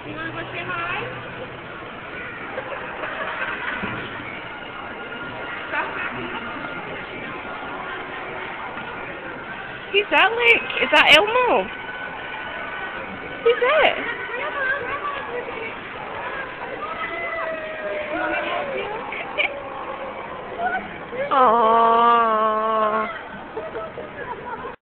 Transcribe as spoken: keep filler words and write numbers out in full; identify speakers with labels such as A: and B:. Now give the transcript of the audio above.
A: You want to go say hi?
B: Who's that, Luke? Is that Elmo? Who's that? Aww.